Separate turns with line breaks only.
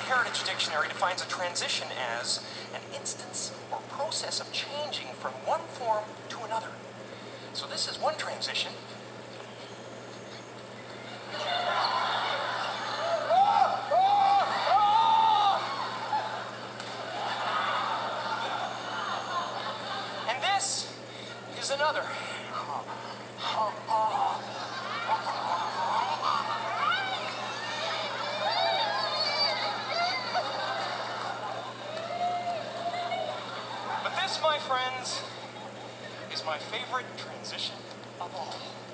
Heritage Dictionary defines a transition as an instance or process of changing from one form to another. So this is one transition. And this is another. But this, my friends, is my favorite transition of all.